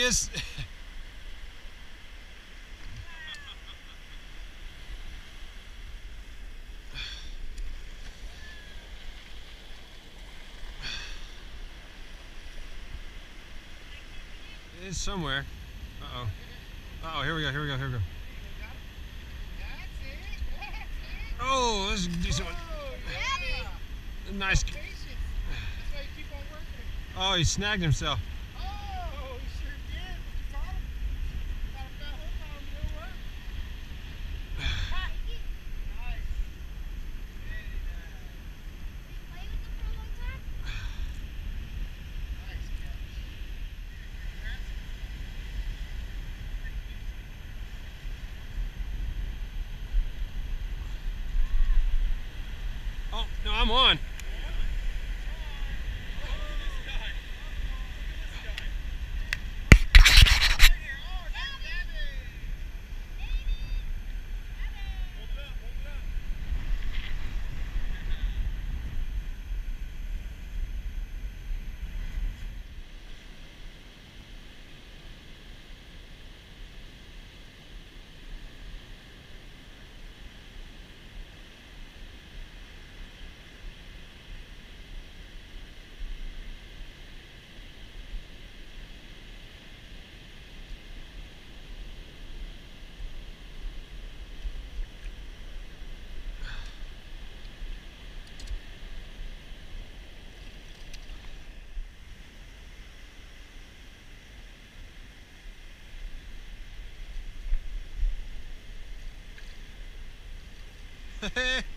is. It is somewhere. Uh-oh. Uh-oh, here we go, here we go, here we go. Oh, this is a decent one. Nice. Oh, he snagged himself. Oh, he sure did. Got him. Got a fat hook on him. Good work. Nice. Very nice. You play with them for a long time? Nice catch. Oh, no, I'm on. Hey.